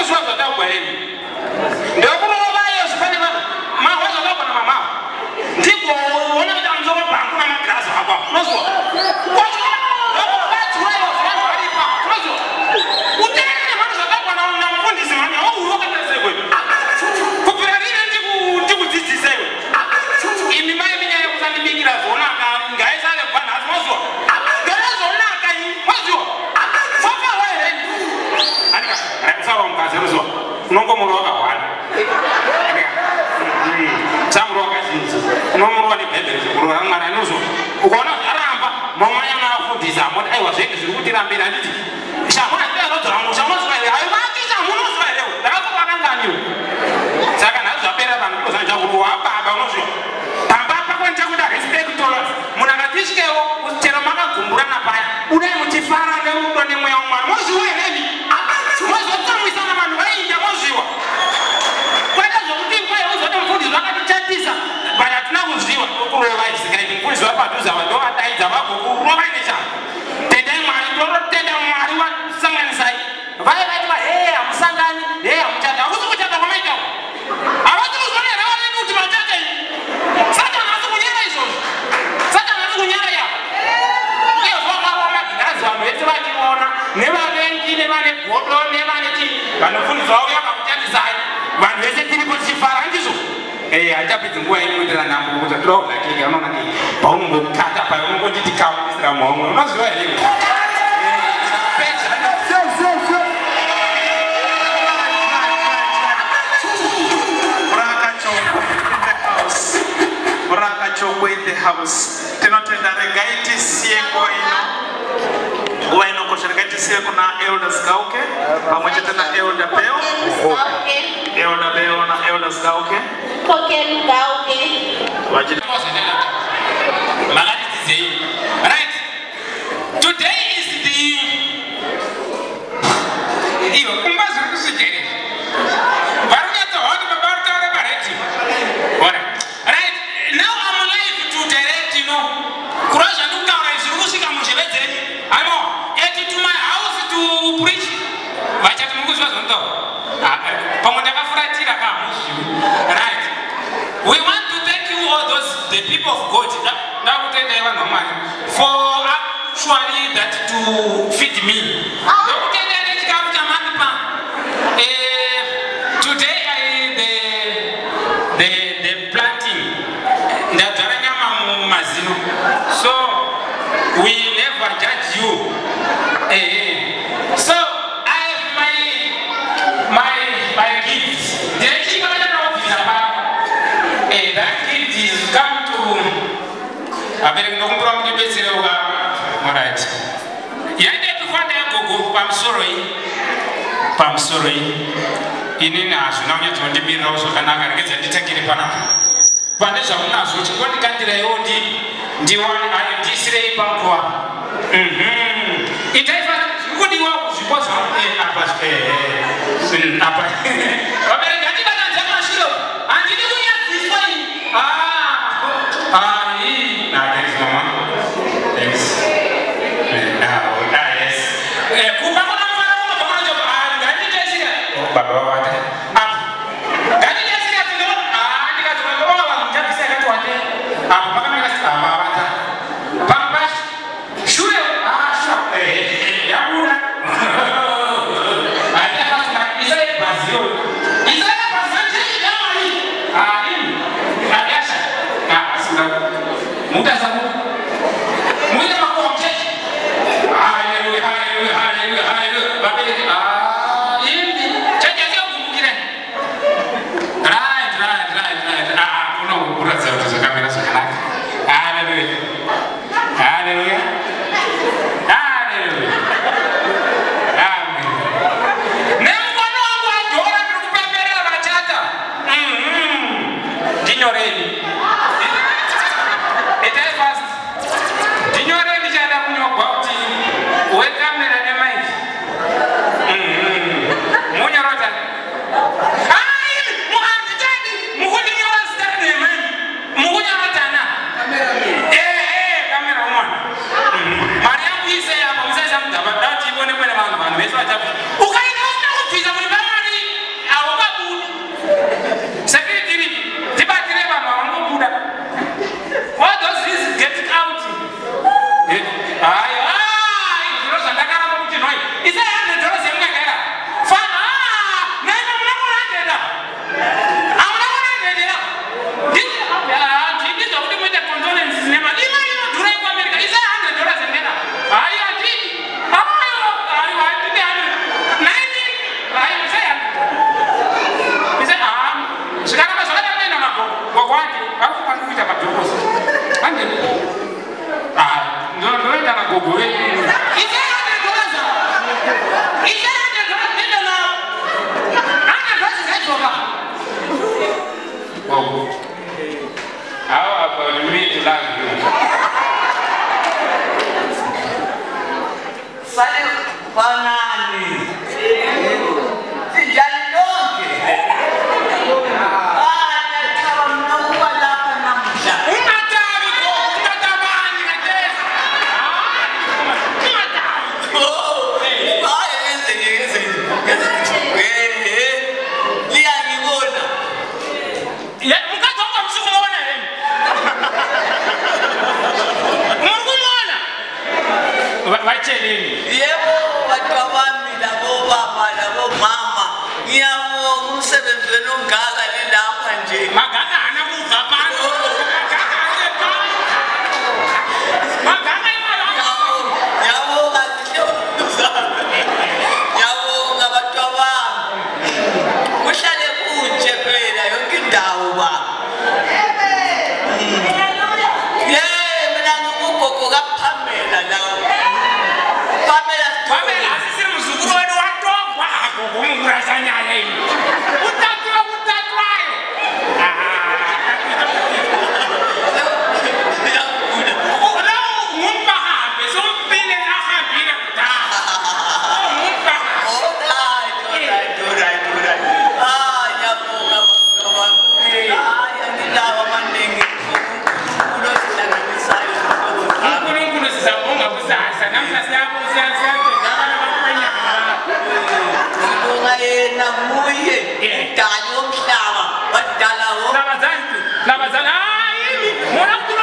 muzwa za kwa yeye ndio kuna wabaya usipende bana mawazo yako na mama ndipo unaona kama mzee hapa kuna madrasa hapa muzwa watu wao fulani walipa muzwa utaenda mwanzo zako na mfundisi mwana au uroka tazwe kupira nini ndiku titisewe ini mai minya ya kuzani mingira zona ngaisa le bana muzwa garazo na kai muzwa faka wewe anika sawa mkazeruzo nongo muroga wana samro kazinzi nomuro ni bebere kurora ngara nuzo ukona aramba mama yana afundisa mota aiwa zvenge zviri kutirambira nditi shamwana ndiyazodzola mushamwana ayo mati shamuno swale ndakakuvakanganiwo saka nazo zvapera vanhu kuzanja kuruwa baba unozvo pambapa kwenta kuda respectolos munhu akatisvikewo chero makagumburana paya udai muchifara neudo nemweya wamwari mozviwa hereni mozotsamwisana vanhu vainja mozviwa kwete zvokuti kwai uzoti mufundisi vakatitatiza but hatina kuziva kurova isikaiti mufundisi vapadhuza vadovadaidza vagokurova neshaa tendai mwari torotenda mwari wasanganisai vai vativa hei hamusangani hei hamuchata hakusi kuchata kwamaitawo havasi kuzonera vaneni kuti vachata i satani asi kunyara izvozvo satani asi kunyara yavo iyo zvakarova magirazi vanhu vese vachiona nevavengi nevane godo nevane chii vanofundiswa vauya vakuchatisai vanhu vese tiripo tichifara ndizvo hachapedzi nguva inoitira nambo kuti tiraudakeke unoona ti paunongokata paunongonditi kaisira maumwe unoziva here Chokwe in the house. Tinotenda regaiti sieko ino. Nguva ino kusheregaiti sieko na Elders Gauke. Pamoja tena Elder Beo. Elder Beo na Elders Gauke. Koken Gauke. Wajid. Right. Today is the kumbazo kusijeri. Varunya to hodi babarta na bareti. Right. Now I'm alive to direct, Kurasha nduka unaizungusika mshebezeni. To my house to preach. Vachati Mungu zvazondo. Pamoja kafuratira kama mushu. Right. We want to thank you all the people of God. For actually that to feed me. Today the planting. So we never judge you. So I have my gift. That gift is come to Alright. I'm sorry. Ini na sunamnya tundi mira uso kanaka ngeze nditakire pana. Panesha munazo chikondi kandira yodi ndiwani ali ndisire ipakwa. Itaifa kudi wa kuzipoza apa apa. Wabere ngati kana njema shiro. Andini kunya display. Nah, thanks mama. Thanks. Yes. Baba wate. Gani jasi ya tino? Ndika tunaona wanjabi sasa katu wate. Mpaka mimi nasema wata. Pampash. Shule. Shule. Yakuna. Aya hasa Israel Brazil. Israel Brazil jamani. Nini? Adiasha. Asina. Muda sabu. Muda makomcheshi. Hallelujah, hallelujah, hallelujah, hallelujah. yini utatiwa kutatwayo ngumbahambe sompile ahambile kudala uNkulunkulu sizabonga kusasa namhla siyabuza siyadala bakwenyana yena nguye udali womhlaba wadala wo labazali hayi mina